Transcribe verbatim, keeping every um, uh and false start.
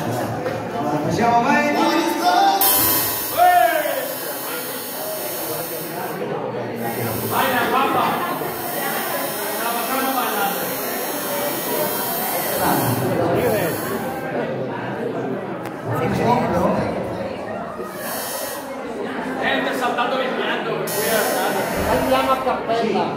Facciamo mai vai la papà, la facciamo ballare. Eh, mi è saltato il pianto, per cui è andato. Andiamo a cappella.